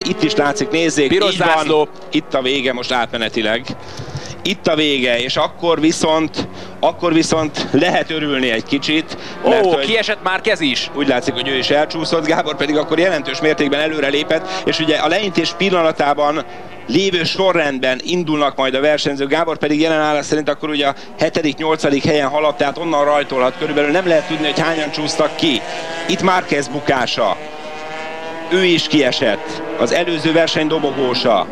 Itt is látszik, nézzék, piros zászló. Itt a vége most átmenetileg. Itt a vége, és akkor viszont lehet örülni egy kicsit. Ó, kiesett Márquez is. Úgy látszik, hogy ő is elcsúszott, Gábor pedig akkor jelentős mértékben előre lépett, és ugye a leintés pillanatában lévő sorrendben indulnak majd a versenyzők. Gábor pedig jelen állás szerint akkor ugye a 7.-8. helyen haladt, tehát onnan rajtolhat. Körülbelül nem lehet tudni, hogy hányan csúsztak ki. Itt Márquez bukása. Ő is kiesett. Az előző verseny dobogósa.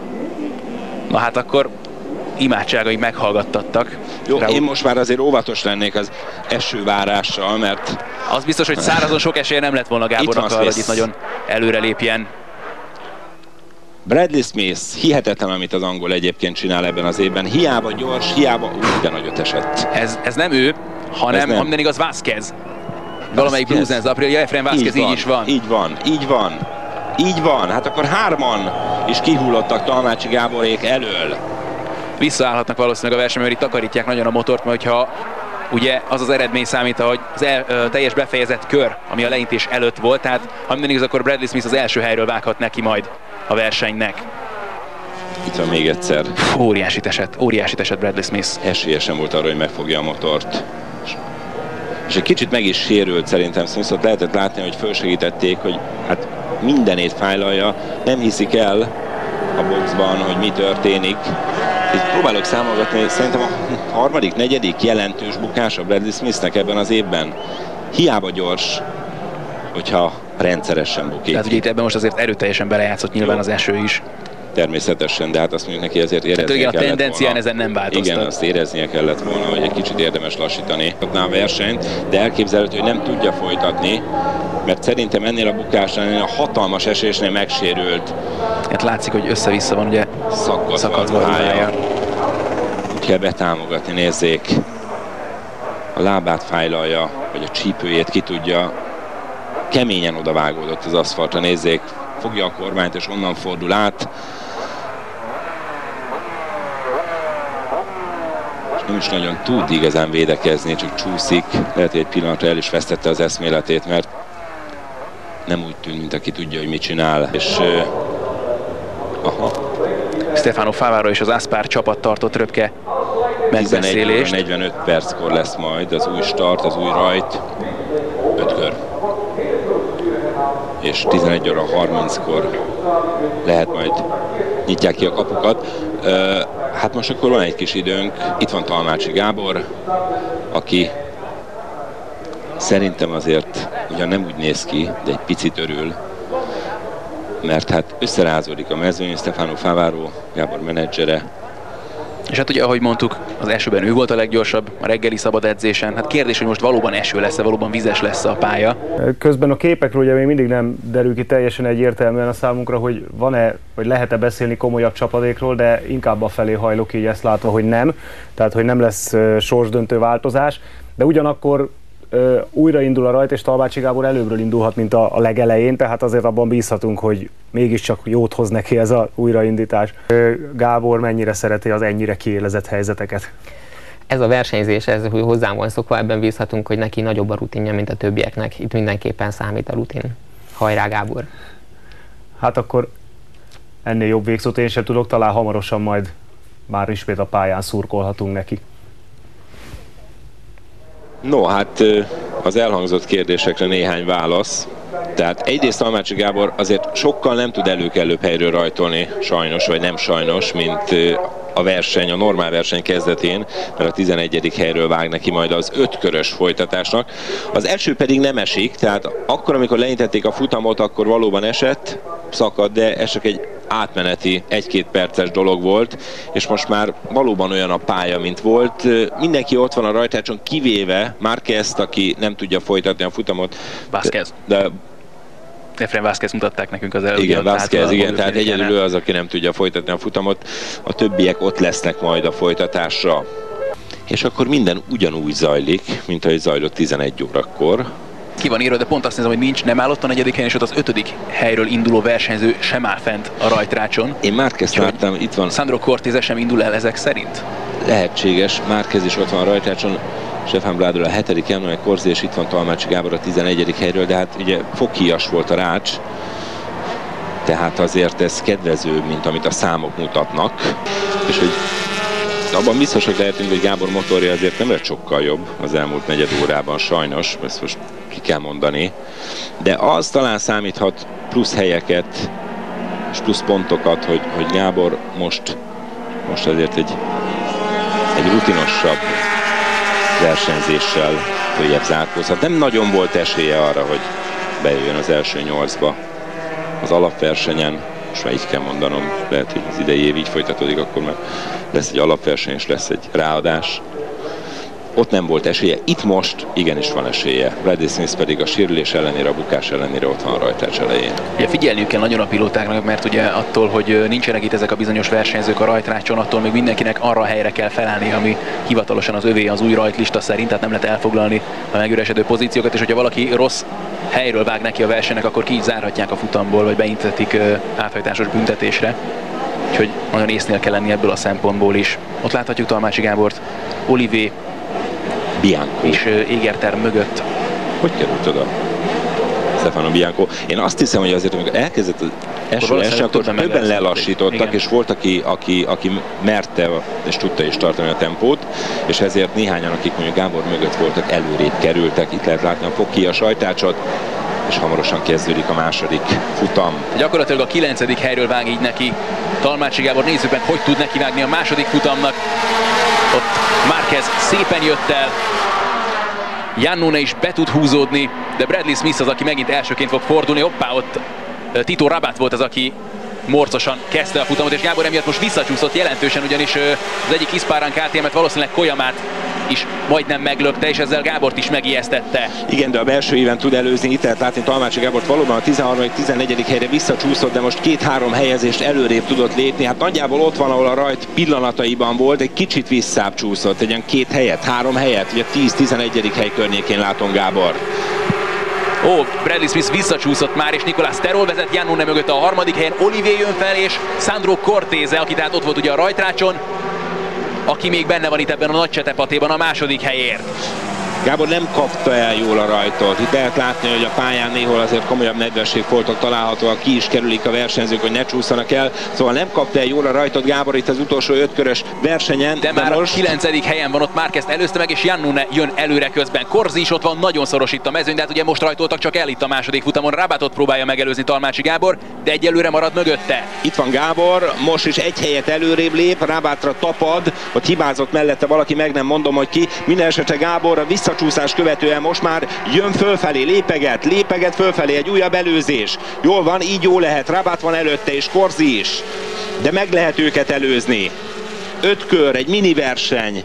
Na hát akkor imádságaik meghallgattattak. Jó, én most már azért óvatos lennék az esővárással, mert... Az biztos, hogy szárazon sok esélye nem lett volna Gábornak arra, hogy itt nagyon előrelépjen. Bradley Smith, hihetetlen, amit az angol egyébként csinál ebben az évben. Hiába gyors, hiába... de nagyot esett. Ez nem ő, hanem minden igaz Vázquez. Valamelyik Bluesens Aprilia, Efraín Vázquez így is van. Így van. Hát akkor hárman is kihullottak Talmácsi Gáborék elől. Visszaállhatnak valószínűleg a versenyben, mert itt takarítják nagyon a motort, mert hogyha ugye az az eredmény számít, hogy az teljes befejezett kör, ami a leintés előtt volt, tehát ha minden igaz, akkor Bradley Smith az első helyről vághat neki majd a versenynek. Itt van még egyszer. Óriásit esett Bradley Smith. Esélye sem volt arra, hogy megfogja a motort. És egy kicsit meg is sérült szerintem Smithot, lehetett látni, hogy fölsegítették, hogy hát mindenét fájlalja, nem hiszik el a boxban, hogy mi történik. Itt próbálok számolgatni, szerintem a harmadik, negyedik jelentős bukás a Bradley Smithnek ebben az évben. Hiába gyors, hogyha rendszeresen bukik. Tehát ugye itt ebben most azért erőteljesen belejátszott nyilván az eső is. Természetesen, de hát azt mondjuk neki ezért éreznie kellett volna. A tendencián ezen nem változtat. Igen, azt éreznie kellett volna, hogy egy kicsit érdemes lassítani a versenyt, de elképzelhető, hogy nem tudja folytatni, mert szerintem ennél a bukásnál, a hatalmas esésnél megsérült. Hát látszik, hogy össze-vissza van ugye szakadva a ruhája. Úgy kell betámogatni, nézzék. A lábát fájlalja, vagy a csípőjét ki tudja. Keményen odavágódott az aszfaltra, nézzék. Fogja a kormányt és onnan fordul át. És nem is nagyon tud igazán védekezni, csak csúszik. Lehet, hogy egy pillanatra el is vesztette az eszméletét, mert nem úgy tűnt, mint aki tudja, hogy mit csinál. És Stefano Favaro és az Aspar csapat tartott röpke megbeszélést. 45 perckor lesz majd az új start, az új rajt. 5 kör. És 11 óra 30-kor lehet majd nyitják ki a kapukat. Hát most akkor van egy kis időnk. Itt van Talmácsi Gábor, aki szerintem azért ugyan nem úgy néz ki, de egy picit örül, mert hát összerázódik a mezőny. Stefano Favaro, Gábor menedzsere. És hát ugye, ahogy mondtuk, az esőben ő volt a leggyorsabb a reggeli szabad edzésen. Hát kérdés, hogy most valóban eső lesz-e, valóban vizes lesz a pálya. Közben a képekről ugye még mindig nem derül ki teljesen egyértelműen a számunkra, hogy van-e, vagy lehet-e beszélni komolyabb csapadékról, de inkább afelé hajlok így ezt látva, hogy nem. Tehát, hogy nem lesz sorsdöntő változás. De ugyanakkor újraindul a rajt, és Talmácsi Gábor előbbről indulhat, mint a legelején, tehát azért abban bízhatunk, hogy mégiscsak jót hoz neki ez az újraindítás. Gábor mennyire szereti az ennyire kiélezett helyzeteket? Ez a versenyzés, ez hozzám van szokva, ebben bízhatunk, hogy neki nagyobb a rutinja, mint a többieknek. Itt mindenképpen számít a rutin. Hajrá, Gábor! Hát akkor ennél jobb végszót én sem tudok, talán hamarosan majd már ismét a pályán szurkolhatunk neki. No, hát az elhangzott kérdésekre néhány válasz. Tehát egyrészt Talmácsi Gábor azért sokkal nem tud előkelőbb helyről rajtolni, sajnos, vagy nem sajnos, mint a verseny, a normál verseny kezdetén, mert a 11. helyről vág neki majd az 5 körös folytatásnak. Az eső pedig nem esik, tehát akkor, amikor leintették a futamot, akkor valóban esett, szakadt, de ez csak egy átmeneti 1-2 perces dolog volt, és most már valóban olyan a pálya, mint volt. Mindenki ott van a rajtácson, kivéve Márquezt, aki nem tudja folytatni a futamot. Vázquez. De Efraín Vázquez mutatták nekünk az előbb. Igen, Vázquez, igen, tehát egyedül ő az, aki nem tudja folytatni a futamot. A többiek ott lesznek majd a folytatásra. És akkor minden ugyanúgy zajlik, mint ahogy zajlott 11 órakor. Ki van írva, de pont azt nézem, hogy nincs, nem állott a 4. helyen, és ott az 5. helyről induló versenyző sem áll fent a rajtrácson. Én Márquezt láttam, itt van. Sandro Cortés sem indul el ezek szerint? Lehetséges, Márquez is ott van a rajtrácson. Stefan Bradl a 7. Emanuel Corsi, és itt van Talmácsi Gábor a 11. helyről, de hát ugye foghíjas volt a rács. Tehát azért ez kedvezőbb, mint amit a számok mutatnak. És hogy abban biztos, hogy lehetünk, hogy Gábor motorja azért nem lett sokkal jobb az elmúlt negyed órában, sajnos, ezt most ki kell mondani. De az talán számíthat plusz helyeket és plusz pontokat, hogy Gábor most azért egy rutinosabb versenyzéssel följebb zárkózhat. Nem nagyon volt esélye arra, hogy bejöjjön az első 8-ba az alapversenyen. Most már így kell mondanom, lehet, hogy az idei év így folytatódik, akkor már lesz egy alapverseny és lesz egy ráadás. Ott nem volt esélye, itt most igenis van esélye. Bradley Smith pedig a sérülés ellenére, a bukás ellenére ott van a rajtrács elején. Ugye figyelniük kell nagyon a pilótáknak, mert ugye attól, hogy nincsenek itt ezek a bizonyos versenyzők a rajtrácson, attól még mindenkinek arra a helyre kell felállni, ami hivatalosan az övé az új rajtlista szerint, tehát nem lehet elfoglalni a megüresedő pozíciókat, és hogyha valaki rossz helyről vág neki a versenynek, akkor ki is zárhatják a futamból, vagy beintetik áthajtásos büntetésre. Úgyhogy nagyon észnél kell lenni ebből a szempontból is. Ott láthatjuk Talmácsi Gábort, Olivier Bianco és Egerter mögött. Hogy került oda Stefano Bianco? Én azt hiszem, hogy azért, amikor elkezdett az első, akkor többen lelassítottak, igen. És volt, aki merte és tudta is tartani a tempót, és ezért néhányan, akik mondjuk Gábor mögött voltak, előrébb kerültek. Itt lehet látni a Fogkija sajtácsot, és hamarosan kezdődik a második futam. Gyakorlatilag a 9. helyről vág így neki Talmácsi Gábor. Nézzük meg, hogy tud neki vágni a második futamnak. Ott Márquez szépen jött el, Iannone is be tud húzódni, de Bradley Smith az, aki megint elsőként fog fordulni. Hoppá, ott Tito Rabat volt az, aki morcosan kezdte a futamot, és Gábor emiatt most visszacsúszott jelentősen, ugyanis az egyik Hispárán KTM-et, valószínűleg Koyamát is majdnem meglökte, és ezzel Gábort is megijesztette. Igen, de a belső éven tud előzni, itt lehet látni Talmácsi Gábort valóban a 13.-14. helyre visszacsúszott, de most 2-3 helyezést előrébb tudott lépni. Hát nagyjából ott van, ahol a rajt pillanataiban volt, egy kicsit visszább csúszott, egy olyan 2 helyet, 3 helyet, ugye 10-11. hely környékén látom Gábor. Ó, Bradley Smith visszacsúszott már, és Nicolas Terol vezet Iannone mögött a 3. helyen, Olivier jön fel, és Sandro Cortese, aki tehát ott volt ugye a rajtrácson, aki még benne van itt ebben a nagy csetepatéban a 2. helyért. Gábor nem kapta el jól a rajtot. Itt lehet látni, hogy a pályán néhol azért komolyabb nedvességfoltok találhatóak, ki is kerülik a versenyzők, hogy ne csúszanak el. Szóval nem kapta el jól a rajtot Gábor itt az utolsó 5 körös versenyen. De már most... a 9. helyen van, ott Márquezt előzte meg, és Iannone jön előre közben. Corsi is ott van, nagyon szoros itt a mezőny, de hát ugye most rajtoltak csak el itt a második futamon. Rabatot próbálja megelőzni Talmácsi Gábor, de egyelőre marad mögötte. Itt van Gábor, most is egy helyet előrébb lép, Rabatra tapad, ott hibázott mellette valaki, meg nem mondom, hogy ki. Minden esetre Gábor a visszacsúszás követően most már jön fölfelé, lépeget fölfelé, egy újabb előzés. Jól van, így jó lehet, Rabat van előtte, és Corsi is. De meg lehet őket előzni. 5 kör, egy mini verseny,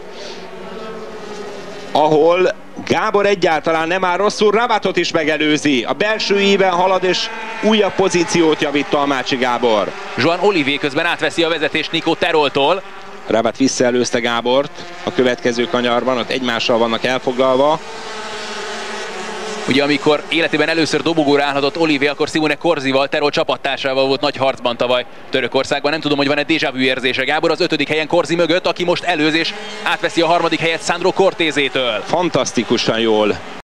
ahol Gábor egyáltalán nem áll rosszul, Rabatot is megelőzi. A belső íven halad, és újabb pozíciót javít Talmácsi Gábor. Joan Olivier közben átveszi a vezetést Nico Teroltól. Rabat visszaelőzte Gábort a következő kanyarban, ott egymással vannak elfoglalva. Ugye amikor életében először dobogóra állhatott Olivier, akkor Simone Corsival, Terol csapattársával volt nagy harcban tavaly Törökországban. Nem tudom, hogy van-e déjà vu érzése Gábor az 5. helyen Corsi mögött, aki most előz és átveszi a 3. helyet Sandro Cortésétől. Fantasztikusan jól